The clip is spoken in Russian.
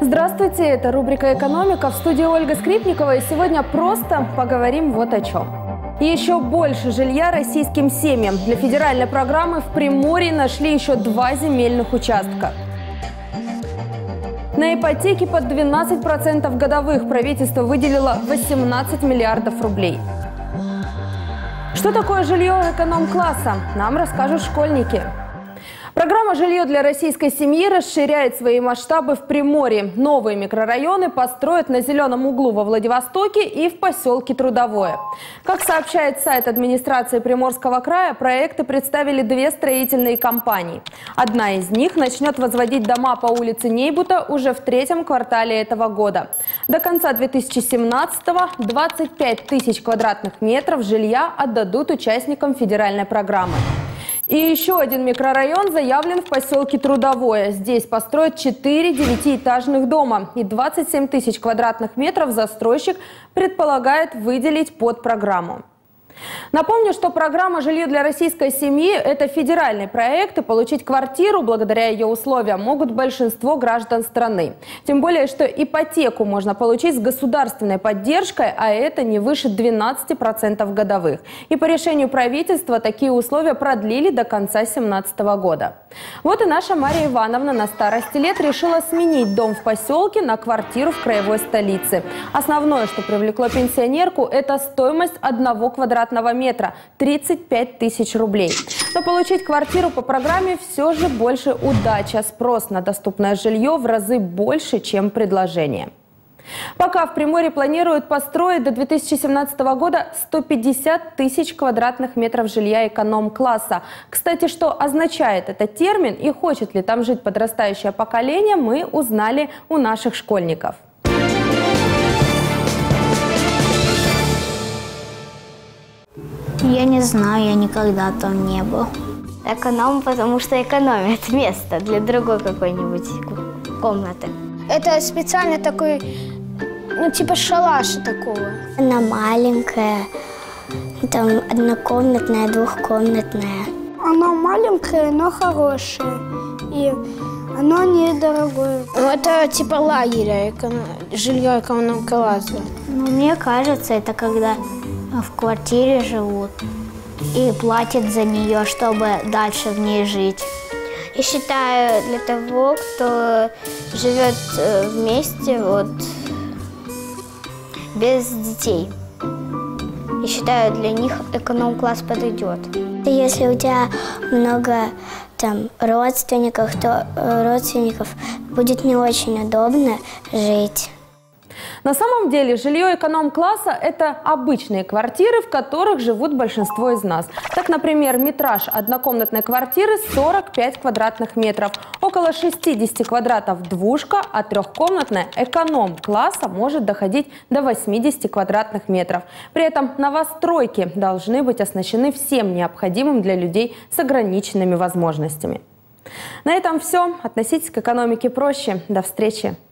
Здравствуйте, это рубрика «Экономика». В студии Ольга Скрипникова. И сегодня просто поговорим вот о чем. Еще больше жилья российским семьям. Для федеральной программы в Приморье нашли еще 2 земельных участка. На ипотеки под 12% годовых правительство выделило 18 миллиардов рублей. Что такое жилье эконом-класса? Нам расскажут школьники. Программа «Жилье для российской семьи» расширяет свои масштабы в Приморье. Новые микрорайоны построят на Зеленом углу во Владивостоке и в поселке Трудовое. Как сообщает сайт администрации Приморского края, проекты представили 2 строительные компании. Одна из них начнет возводить дома по улице Нейбута уже в 3-м квартале этого года. До конца 2017-го 25 тысяч квадратных метров жилья отдадут участникам федеральной программы. И еще один микрорайон заявлен в поселке Трудовое. Здесь построят 4 9-этажных дома. И 27 тысяч квадратных метров застройщик предполагает выделить под программу. Напомню, что программа «Жилье для российской семьи» – это федеральный проект, и получить квартиру благодаря ее условиям могут большинство граждан страны. Тем более, что ипотеку можно получить с государственной поддержкой, а это не выше 12% годовых. И по решению правительства такие условия продлили до конца 2017 года. Вот и наша Мария Ивановна на старости лет решила сменить дом в поселке на квартиру в краевой столице. Основное, что привлекло пенсионерку – это стоимость 1 квадратного метра – 35 тысяч рублей. Но получить квартиру по программе все же больше удача. Спрос на доступное жилье в разы больше, чем предложение. Пока в Приморье планируют построить до 2017 года 150 тысяч квадратных метров жилья эконом-класса. Кстати, что означает этот термин и хочет ли там жить подрастающее поколение, мы узнали у наших школьников. Я не знаю, я никогда там не был. Эконом, потому что экономит место для другой какой-нибудь комнаты. Это специально такой, типа шалаша такого. Она маленькая, там однокомнатная, двухкомнатная. Оно маленькое, но хорошее. И оно недорогое. Это типа лагеря, жилье эконом-класса. Мне кажется, это когда в квартире живут и платят за нее, чтобы дальше в ней жить. Я считаю, для того, кто живет вместе, без детей. Я считаю, для них эконом-класс подойдет. Если у тебя много родственников, то будет не очень удобно жить. На самом деле жилье эконом-класса – это обычные квартиры, в которых живут большинство из нас. Так, например, метраж однокомнатной квартиры 45 квадратных метров, около 60 квадратов двушка, а трехкомнатная эконом-класса может доходить до 80 квадратных метров. При этом новостройки должны быть оснащены всем необходимым для людей с ограниченными возможностями. На этом все. Относитесь к экономике проще. До встречи!